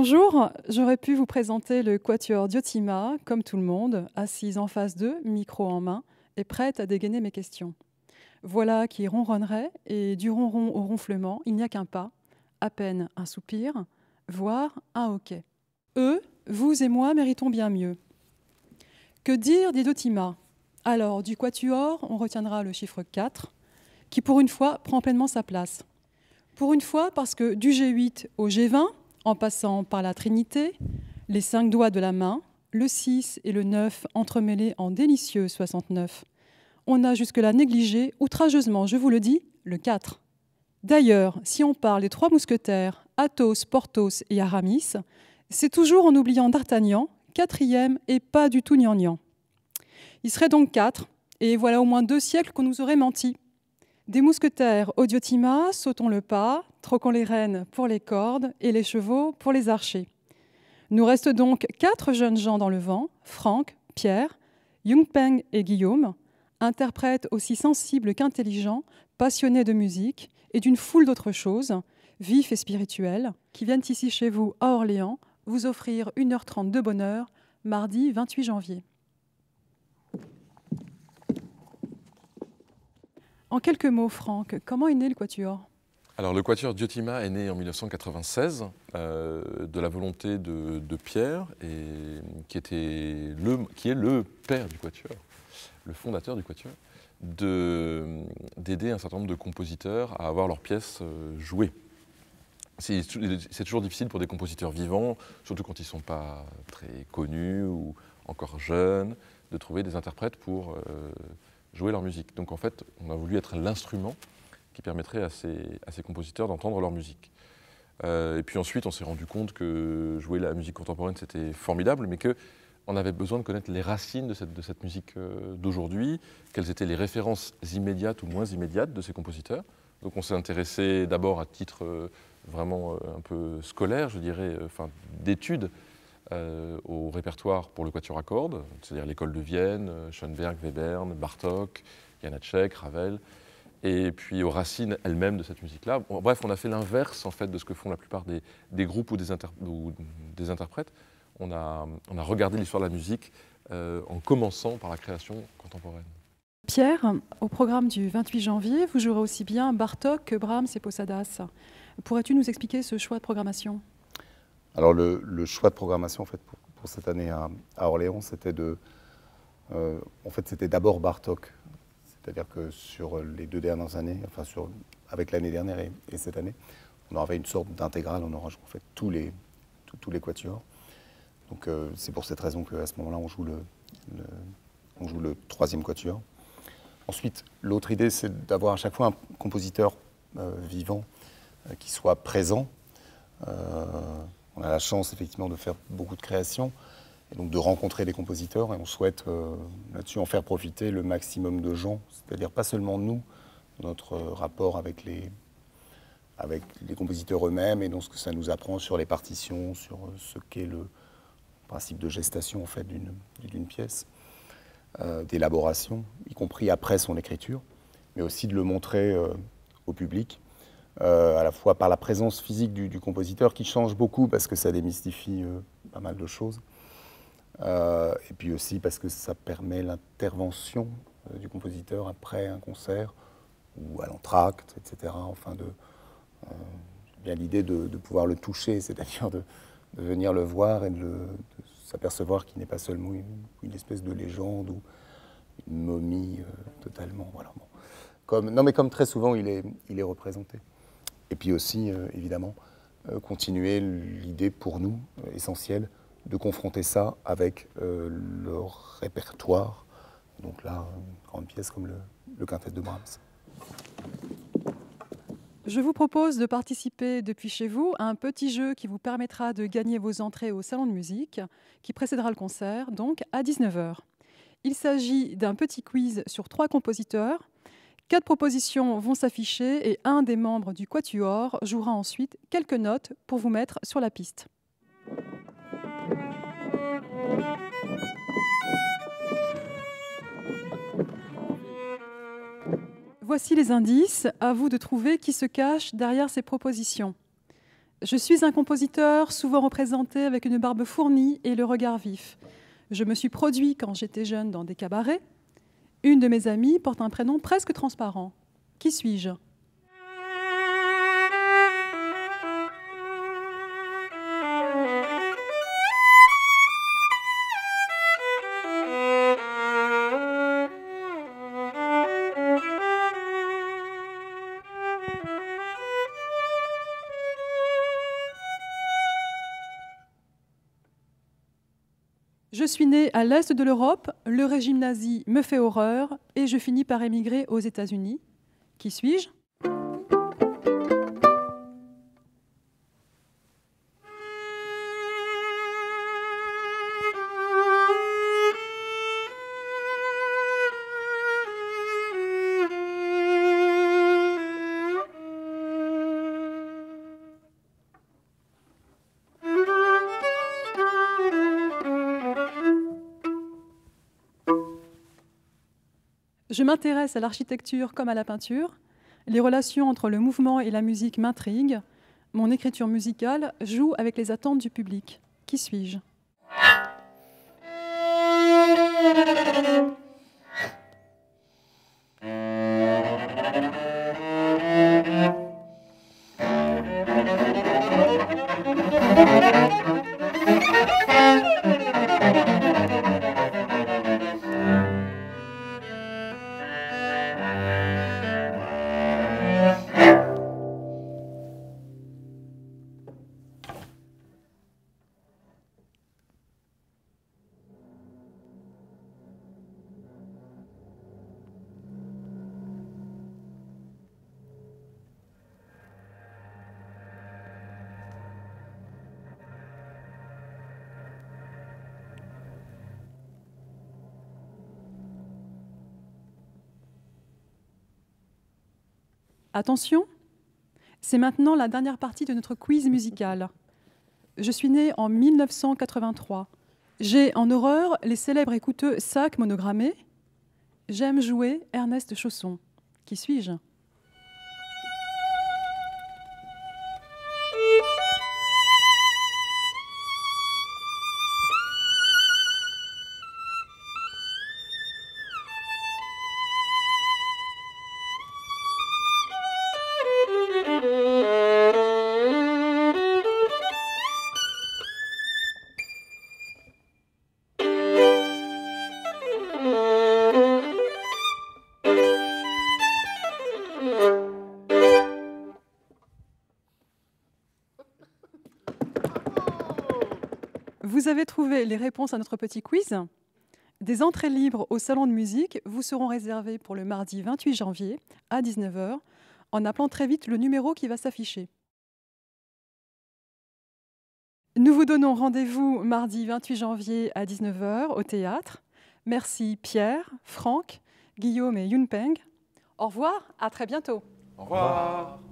Bonjour, j'aurais pu vous présenter le quatuor Diotima, comme tout le monde, assise en face d'eux, micro en main, et prête à dégainer mes questions. Voilà qui ronronnerait, et du ronron au ronflement, il n'y a qu'un pas, à peine un soupir, voire un hoquet. Eux, vous et moi, méritons bien mieux. Que dire des Diotima? Alors, du quatuor, on retiendra le chiffre 4, qui pour une fois prend pleinement sa place. Pour une fois, parce que du G8 au G20, en passant par la Trinité, les 5 doigts de la main, le 6 et le 9 entremêlés en délicieux 69. On a jusque-là négligé, outrageusement, je vous le dis, le 4. D'ailleurs, si on parle des 3 mousquetaires, Athos, Porthos et Aramis, c'est toujours en oubliant d'Artagnan, 4e et pas du tout gnangnan. Il serait donc 4, et voilà au moins 2 siècles qu'on nous aurait menti. Des mousquetaires au Diotima, sautons le pas, troquons les rênes pour les cordes et les chevaux pour les archers. Nous restent donc 4 jeunes gens dans le vent, Franck, Pierre, Yungpeng et Guillaume, interprètes aussi sensibles qu'intelligents, passionnés de musique et d'une foule d'autres choses, vifs et spirituels, qui viennent ici chez vous à Orléans vous offrir 1h30 de bonheur, mardi 28 janvier. En quelques mots, Franck, comment est né le quatuor ? Alors le quatuor Diotima est né en 1996 de la volonté de Pierre, qui est le père du quatuor, le fondateur du quatuor, d'aider un certain nombre de compositeurs à avoir leurs pièces jouées. C'est toujours difficile pour des compositeurs vivants, surtout quand ils ne sont pas très connus ou encore jeunes, de trouver des interprètes pour jouer leur musique. Donc en fait, on a voulu être l'instrument qui permettrait à ces compositeurs d'entendre leur musique. Et puis ensuite, on s'est rendu compte que jouer la musique contemporaine, c'était formidable, mais qu'on avait besoin de connaître les racines de cette musique d'aujourd'hui, quelles étaient les références immédiates ou moins immédiates de ces compositeurs. Donc on s'est intéressé d'abord à titre vraiment un peu scolaire, je dirais, d'études, au répertoire pour le quatuor à cordes, c'est-à-dire l'école de Vienne, Schoenberg, Webern, Bartók, Janáček, Ravel, et puis aux racines elles-mêmes de cette musique-là. Bon, bref, on a fait l'inverse en fait de ce que font la plupart des groupes ou des interprètes. On a regardé l'histoire de la musique en commençant par la création contemporaine. Pierre, au programme du 28 janvier, vous jouerez aussi bien Bartók que Brahms et Posadas. Pourrais-tu nous expliquer ce choix de programmation ? Alors le choix de programmation en fait, pour cette année à Orléans, c'était c'était d'abord Bartók. C'est-à-dire que sur les 2 dernières années, avec l'année dernière et cette année, on avait une sorte d'intégrale, on aura en fait tous les quatuors. Donc c'est pour cette raison qu'à ce moment-là, on joue le 3e quatuor. Ensuite, l'autre idée, c'est d'avoir à chaque fois un compositeur vivant qui soit présent. On a la chance effectivement de faire beaucoup de créations et donc de rencontrer des compositeurs, et on souhaite là-dessus en faire profiter le maximum de gens, c'est-à-dire pas seulement nous, notre rapport avec les compositeurs eux-mêmes et donc ce que ça nous apprend sur les partitions, sur ce qu'est le principe de gestation en fait d'une pièce, d'élaboration, y compris après son écriture, mais aussi de le montrer au public. À la fois par la présence physique du compositeur qui change beaucoup parce que ça démystifie pas mal de choses, et puis aussi parce que ça permet l'intervention du compositeur après un concert ou à l'entracte, etc. Enfin, bien l'idée de pouvoir le toucher, c'est-à-dire de venir le voir et de s'apercevoir qu'il n'est pas seulement une espèce de légende ou une momie totalement. Voilà. Bon. Comme très souvent il est représenté. Et puis aussi, évidemment, continuer l'idée pour nous, essentielle, de confronter ça avec le répertoire. Donc là, une grande pièce comme le quintet de Brahms. Je vous propose de participer depuis chez vous à un petit jeu qui vous permettra de gagner vos entrées au salon de musique, qui précédera le concert, donc à 19h. Il s'agit d'un petit quiz sur 3 compositeurs. 4 propositions vont s'afficher et un des membres du quatuor jouera ensuite quelques notes pour vous mettre sur la piste. Voici les indices, à vous de trouver qui se cache derrière ces propositions. Je suis un compositeur souvent représenté avec une barbe fournie et le regard vif. Je me suis produit quand j'étais jeune dans des cabarets. Une de mes amies porte un prénom presque transparent. Qui suis-je ? Je suis née à l'est de l'Europe, le régime nazi me fait horreur et je finis par émigrer aux États-Unis. Qui suis-je ? Je m'intéresse à l'architecture comme à la peinture. Les relations entre le mouvement et la musique m'intriguent. Mon écriture musicale joue avec les attentes du public. Qui suis-je ? Attention, c'est maintenant la dernière partie de notre quiz musical. Je suis née en 1983. J'ai en horreur les célèbres et coûteux sacs monogrammés. J'aime jouer Ernest Chausson. Qui suis-je ? Vous avez trouvé les réponses à notre petit quiz. Des entrées libres au salon de musique vous seront réservées pour le mardi 28 janvier à 19 h en appelant très vite le numéro qui va s'afficher. Nous vous donnons rendez-vous mardi 28 janvier à 19 h au théâtre. Merci Pierre, Franck, Guillaume et Yunpeng. Au revoir, à très bientôt. Au revoir.